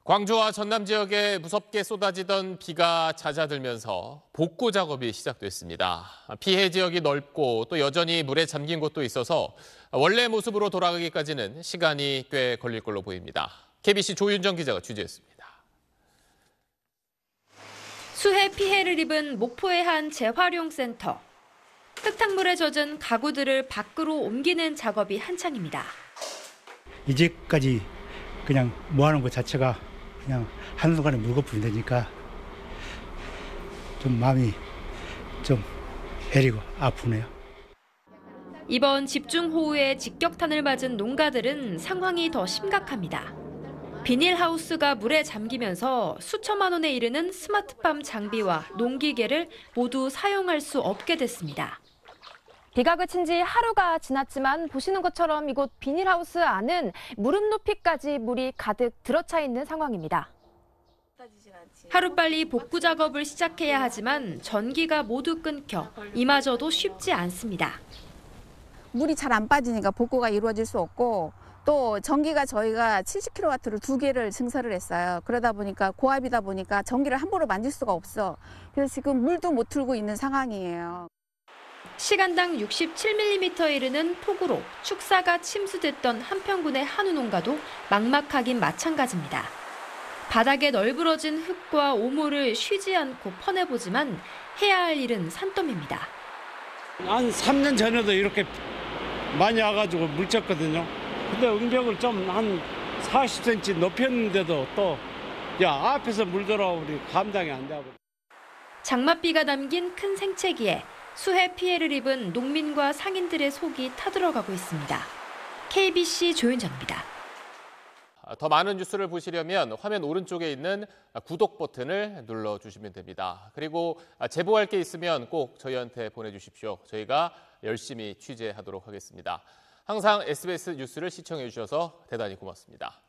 광주와 전남 지역에 무섭게 쏟아지던 비가 잦아들면서 복구 작업이 시작됐습니다. 피해 지역이 넓고 또 여전히 물에 잠긴 곳도 있어서 원래 모습으로 돌아가기까지는 시간이 꽤 걸릴 걸로 보입니다. KBC 조윤정 기자가 취재했습니다. 수해 피해를 입은 목포의 한 재활용센터. 흙탕물에 젖은 가구들을 밖으로 옮기는 작업이 한창입니다. 이제까지 그냥 모아놓은 것 자체가 그냥 한순간에 물거품이 되니까 좀 마음이 좀 애리고 아프네요. 이번 집중호우에 직격탄을 맞은 농가들은 상황이 더 심각합니다. 비닐하우스가 물에 잠기면서 수천만 원에 이르는 스마트팜 장비와 농기계를 모두 사용할 수 없게 됐습니다. 비가 그친 지 하루가 지났지만 보시는 것처럼 이곳 비닐하우스 안은 무릎 높이까지 물이 가득 들어차 있는 상황입니다. 하루빨리 복구 작업을 시작해야 하지만 전기가 모두 끊겨 이마저도 쉽지 않습니다. 물이 잘 안 빠지니까 복구가 이루어질 수 없고 또 전기가 저희가 70kW를 2개를 증설을 했어요. 그러다 보니까 고압이다 보니까 전기를 함부로 만질 수가 없어. 그래서 지금 물도 못 틀고 있는 상황이에요. 시간당 67mm에 이르는 폭우로 축사가 침수됐던 한평군의 한우 농가도 막막하긴 마찬가지입니다. 바닥에 널브러진 흙과 오모를 쉬지 않고 퍼내보지만 해야 할 일은 산더미입니다. 한 3년 전에도 이렇게 많이 와가지고 물 쪘거든요. 근데 응벽을 좀 한 40cm 높였는데도 또 앞에서 물 들어오니 감당이 안 되고. 장맛비가 담긴 큰 생채기에 수해 피해를 입은 농민과 상인들의 속이 타들어가고 있습니다. KBC 조윤정입니다. 더 많은 뉴스를 보시려면 화면 오른쪽에 있는 구독 버튼을 눌러주시면 됩니다. 그리고 제보할 게 있으면 꼭 저희한테 보내주십시오. 저희가 열심히 취재하도록 하겠습니다. 항상 SBS 뉴스를 시청해 주셔서 대단히 고맙습니다.